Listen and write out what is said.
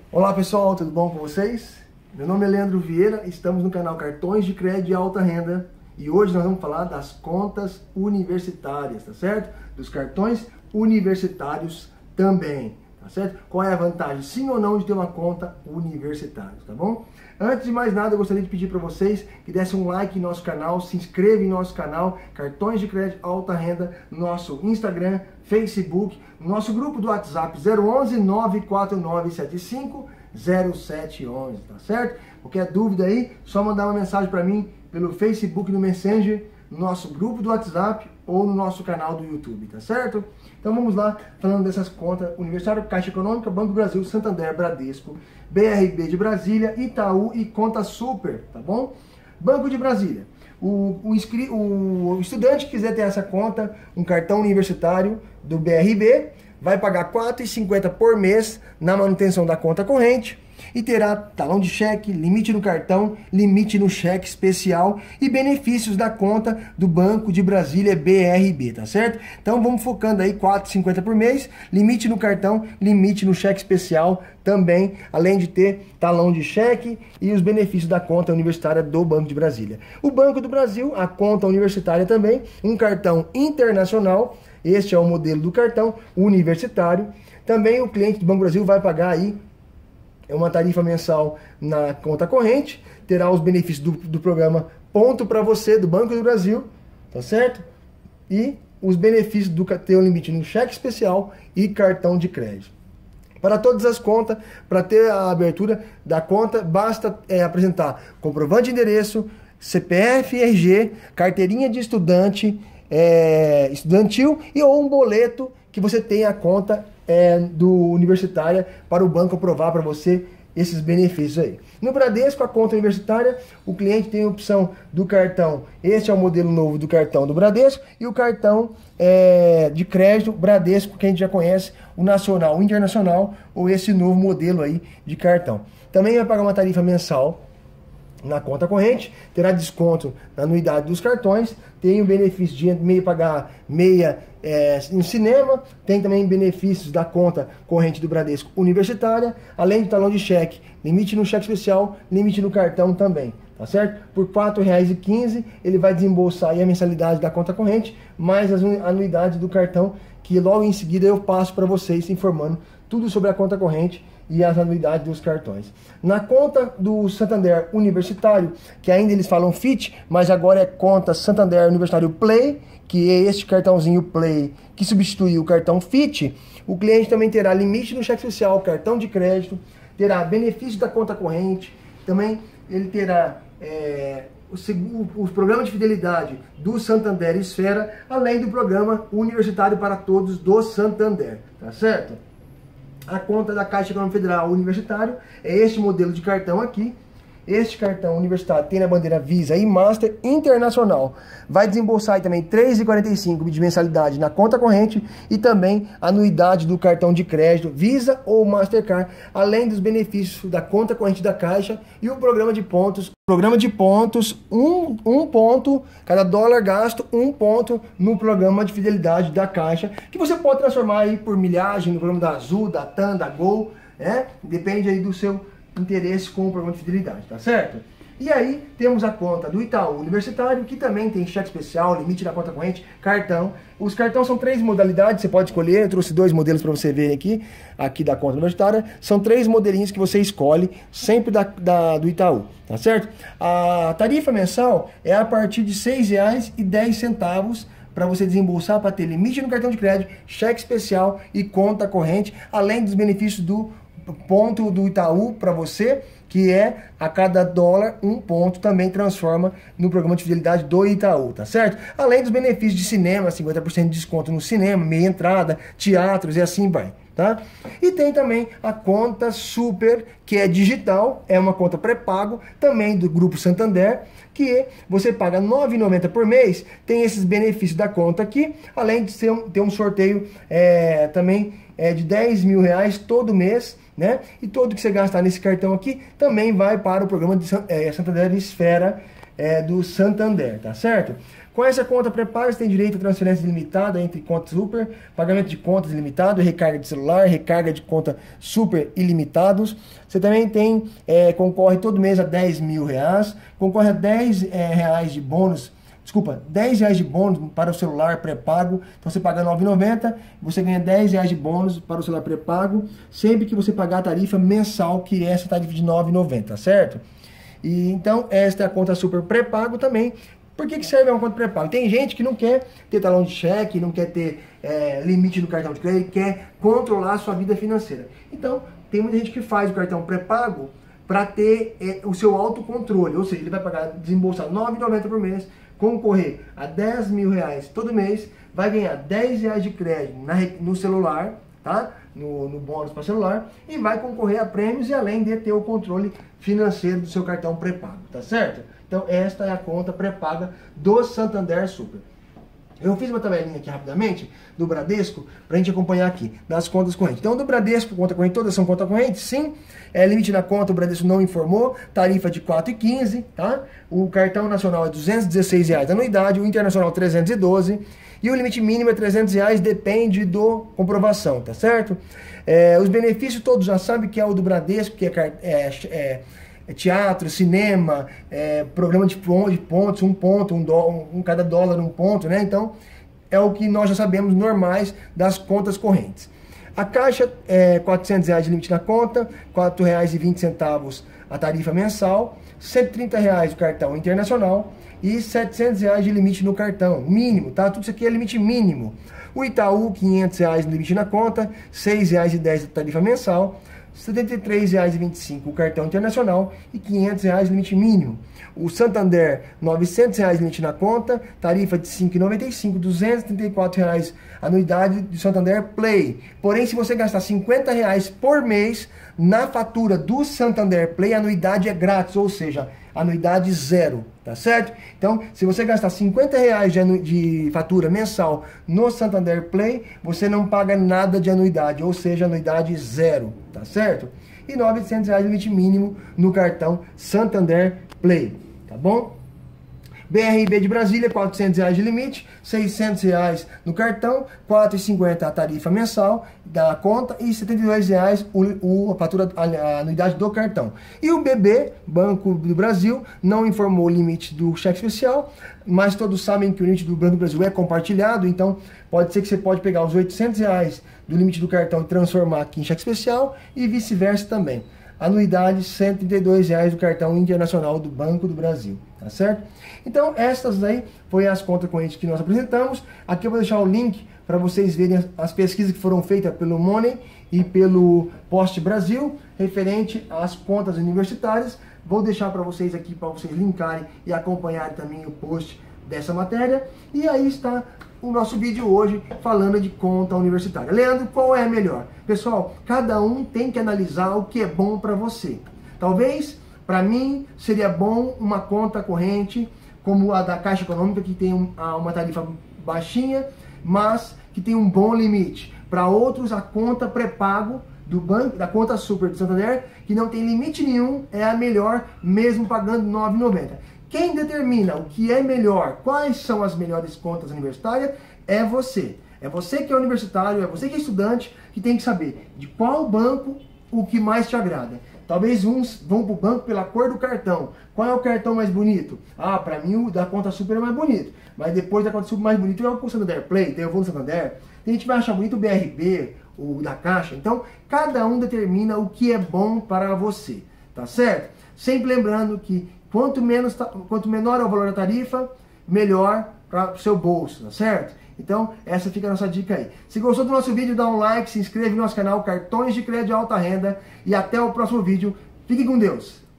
Olá pessoal, tudo bom com vocês? Meu nome é Leandro Vieira, estamos no canal Cartões de Crédito de Alta Renda e hoje nós vamos falar das contas universitárias, tá certo? Dos cartões universitários também, tá certo? Qual é a vantagem, sim ou não, de ter uma conta universitária, tá bom? Antes de mais nada, eu gostaria de pedir para vocês que dessem um like em nosso canal, se inscrevam em nosso canal, Cartões de Crédito Alta Renda, no nosso Instagram, Facebook, no nosso grupo do WhatsApp 011 94975 0711, tá certo? Qualquer dúvida aí, só mandar uma mensagem para mim pelo Facebook, no Messenger, no nosso grupo do WhatsApp ou no nosso canal do YouTube, tá certo? Então vamos lá, falando dessas contas universitárias: Caixa Econômica, Banco do Brasil, Santander, Bradesco, BRB de Brasília, Itaú e Conta Super, tá bom? Banco de Brasília. O estudante que quiser ter essa conta, um cartão universitário do BRB, vai pagar R$ 4,50 por mês na manutenção da conta corrente e terá talão de cheque, limite no cartão, limite no cheque especial e benefícios da conta do Banco de Brasília BRB, tá certo? Então vamos focando aí, R$ 4,50 por mês, limite no cartão, limite no cheque especial também, além de ter talão de cheque e os benefícios da conta universitária do Banco de Brasília. O Banco do Brasil, a conta universitária também, um cartão internacional. Este é o modelo do cartão universitário. Também o cliente do Banco do Brasil vai pagar aí uma tarifa mensal na conta corrente, terá os benefícios do programa Ponto para Você do Banco do Brasil, tá certo? E os benefícios do ter um limite no cheque especial e cartão de crédito. Para todas as contas, para ter a abertura da conta, basta apresentar comprovante de endereço, CPF, RG, carteirinha de estudante, estudantil e ou um boleto que você tenha a conta do universitária para o banco aprovar para você esses benefícios aí. No Bradesco, a conta universitária, o cliente tem a opção do cartão. Este é o modelo novo do cartão do Bradesco e o cartão de crédito Bradesco, que a gente já conhece, o nacional, o internacional, ou esse novo modelo aí de cartão. Também vai pagar uma tarifa mensal na conta corrente, terá desconto na anuidade dos cartões, tem o benefício de pagar meia no cinema, tem também benefícios da conta corrente do Bradesco universitária, além do talão de cheque, limite no cheque especial, limite no cartão também, tá certo? Por R$ 4,15 ele vai desembolsar aí a mensalidade da conta corrente, mais as anuidades do cartão, que logo em seguida eu passo para vocês informando tudo sobre a conta corrente e as anuidades dos cartões. Na conta do Santander Universitário, que ainda eles falam FIT, mas agora é conta Santander Universitário Play, que é este cartãozinho Play que substituiu o cartão FIT, o cliente também terá limite no cheque especial, cartão de crédito, terá benefício da conta corrente, também ele terá o programa de fidelidade do Santander Esfera, além do programa Universitário para Todos do Santander, tá certo? A conta da Caixa Econômica Federal Universitário é este modelo de cartão aqui. Este cartão universitário tem na bandeira Visa e Master Internacional. Vai desembolsar aí também R$ 3,45 de mensalidade na conta corrente e também a anuidade do cartão de crédito Visa ou Mastercard, além dos benefícios da conta corrente da Caixa e o programa de pontos. Programa de pontos, um ponto, cada dólar gasto, 1 ponto no programa de fidelidade da Caixa, que você pode transformar aí por milhagem no programa da Azul, da TAM, da Gol, depende aí do seu interesse com o programa de fidelidade, tá certo? E aí temos a conta do Itaú Universitário, que também tem cheque especial, limite da conta corrente, cartão. Os cartões são 3 modalidades, você pode escolher. Eu trouxe 2 modelos para você ver aqui da conta universitária. São 3 modelinhos que você escolhe, sempre do Itaú, tá certo? A tarifa mensal é a partir de R$ 6,10 para você desembolsar, para ter limite no cartão de crédito, cheque especial e conta corrente, além dos benefícios do ponto do Itaú para você, que é a cada dólar 1 ponto, também transforma no programa de fidelidade do Itaú, tá certo? Além dos benefícios de cinema, 50% de desconto no cinema, meia entrada, teatros e assim vai, tá? E tem também a conta Super, que é digital, é uma conta pré-pago, também do Grupo Santander, que você paga R$ 9,90 por mês, tem esses benefícios da conta aqui, além de ter um sorteio também de R$ 10.000 todo mês, né? E todo que você gastar nesse cartão aqui também vai para o programa de Santander Esfera do Santander, tá certo? Com essa conta pré-paga, você tem direito a transferência ilimitada entre contas super, pagamento de contas ilimitado, recarga de celular, recarga de conta super ilimitados. Você também tem, concorre todo mês a R$10.000, concorre a R$10 de bônus, desculpa, R$10 de bônus para o celular pré-pago. Então você paga R$9,90, você ganha R$10 de bônus para o celular pré-pago, sempre que você pagar a tarifa mensal, que é essa tarifa de R$9,90, certo? E então esta é a conta super pré-pago também. Por que serve uma conta pré-pago? Tem gente que não quer ter talão de cheque, não quer ter limite no cartão de crédito, quer controlar a sua vida financeira. Então, tem muita gente que faz o cartão pré-pago para ter o seu autocontrole. Ou seja, ele vai pagar, desembolsar R$9,90 por mês, concorrer a R$10.000 todo mês, vai ganhar R$10 de crédito no celular, tá? No bônus para celular, e vai concorrer a prêmios e além de ter o controle financeiro do seu cartão pré-pago, tá certo? Então esta é a conta pré-paga do Santander Super. Eu fiz uma tabelinha aqui rapidamente do Bradesco para a gente acompanhar aqui das contas correntes. Então do Bradesco, conta corrente, todas são conta corrente, sim. Limite na conta, o Bradesco não informou, tarifa de R$4,15, tá? O cartão nacional é R$216 a anuidade, o internacional R$312 e o limite mínimo é R$300, depende do comprovação, tá certo? Os benefícios todos já sabem que é o do Bradesco, que é teatro, cinema, programa de pontos, um ponto, cada dólar um ponto, né? Então, é o que nós já sabemos normais das contas correntes. A Caixa é R$400 de limite na conta, R$4,20 a tarifa mensal, R$130 o cartão internacional e R$700 de limite no cartão, mínimo, tá? Tudo isso aqui é limite mínimo. O Itaú, R$500 de limite na conta, R$6,10 a tarifa mensal, R$ 73,25 o cartão internacional e R$ 500 limite mínimo. O Santander, R$ 900 limite na conta, tarifa de R$ 5,95, R$ 234 anuidade do Santander Play. Porém, se você gastar R$ 50 por mês na fatura do Santander Play, a anuidade é grátis, ou seja, anuidade zero, tá certo? Então, se você gastar R$ 50 de fatura mensal no Santander Play, você não paga nada de anuidade, ou seja, anuidade zero, tá certo? E R$ 900 limite mínimo no cartão Santander Play, tá bom? BRB de Brasília, R$ 400 de limite, R$ 600 no cartão, R$ 4,50 a tarifa mensal da conta e R$ 72 a anuidade do cartão. E o BB, Banco do Brasil, não informou o limite do cheque especial, mas todos sabem que o limite do Banco do Brasil é compartilhado, então pode ser que você pode pegar os R$ 800 do limite do cartão e transformar aqui em cheque especial e vice-versa também. Anuidade R$ 132 do cartão internacional do Banco do Brasil, tá certo? Então, essas aí foi as contas correntes que nós apresentamos. Aqui eu vou deixar o link para vocês verem as pesquisas que foram feitas pelo Money e pelo Post Brasil, referente às contas universitárias. Vou deixar para vocês aqui, para vocês linkarem e acompanharem também o post dessa matéria. E aí está o nosso vídeo hoje falando de conta universitária. Leandro, qual é a melhor? Pessoal, cada um tem que analisar o que é bom para você. Talvez, para mim, seria bom uma conta corrente como a da Caixa Econômica, que tem uma tarifa baixinha, mas que tem um bom limite. Para outros, a conta pré-pago do banco, da conta super do Santander, que não tem limite nenhum, é a melhor, mesmo pagando R$ 9,90. Quem determina o que é melhor, quais são as melhores contas universitárias, é você. É você que é universitário, é você que é estudante, que tem que saber de qual banco o que mais te agrada. Talvez uns vão para o banco pela cor do cartão. Qual é o cartão mais bonito? Ah, para mim o da conta super é mais bonito. Mas depois da conta super mais bonito é o Santander Play, eu vou no Santander. Tem gente que vai achar bonito o BRB, o da Caixa. Então, cada um determina o que é bom para você, tá certo? Sempre lembrando que quanto menor é o valor da tarifa, melhor para o seu bolso, tá certo? Então, essa fica a nossa dica aí. Se gostou do nosso vídeo, dá um like, se inscreve no nosso canal Cartões de Crédito de Alta Renda e até o próximo vídeo. Fique com Deus!